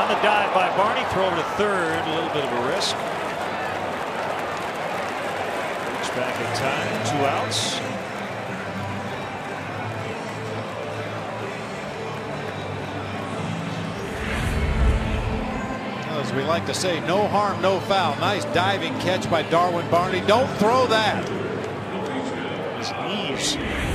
On the dive by Barney, throw over to third, a little bit of a risk. Reach back in time, 2 outs. As we like to say, no harm, no foul. Nice diving catch by Darwin Barney. Don't throw that. His knees